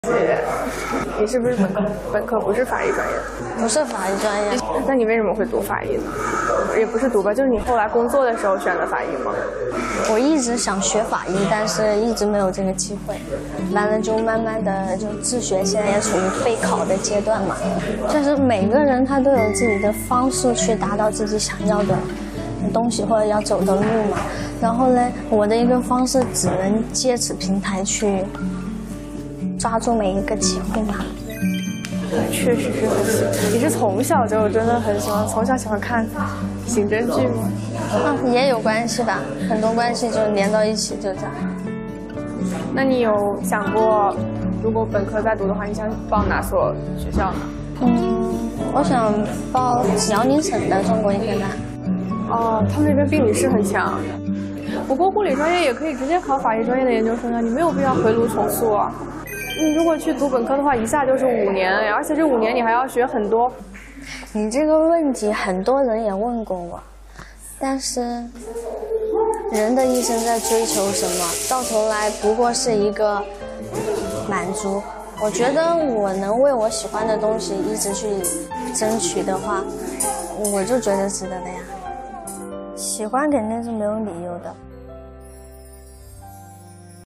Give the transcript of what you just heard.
你是不是本科不是法律专业的？ 不是法律专业。 那你为什么会读法医呢？也不是读吧，就是你后来工作的时候选的法医吗？ 我一直想学法医，但是一直没有这个机会。完了就慢慢的就自学，现在也处于备考的阶段嘛。就是每个人他都有自己的方式去达到自己想要的东西或者要走的路嘛。然后呢，我的一个方式只能借此平台去抓住每一个机会嘛。 确实是很喜欢。你是从小就真的很喜欢，从小喜欢看刑侦剧吗？ 也有关系吧，很多关系就连到一起，就这样。 那你有想过，如果本科再读的话，你想报哪所学校呢？ 我想报辽宁省的中国医科大。 哦，他们那边病理是很强。不过护理专业也可以直接考法医专业的研究生啊，你没有必要回炉重塑啊。你如果去读本科的话，一下就是5年，而且这5年你还要学很多。 你这个问题很多人也问过我，但是人的一生在追求什么，到头来不过是一个满足。我觉得我能为我喜欢的东西一直去争取的话，我就觉得值得的呀。喜欢肯定是没有理由的。